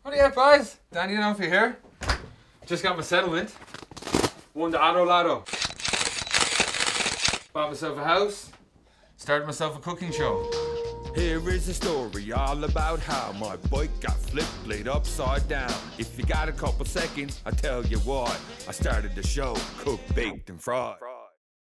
What are you up, guys? Donnie and Dumphy here. Just got my settlement. Won the Auto Lotto. Bought myself a house. Started myself a cooking show. Here is a story all about how my bike got flipped laid upside down. If you got a couple seconds, I'll tell you what. I started the show, cooked, baked and fried.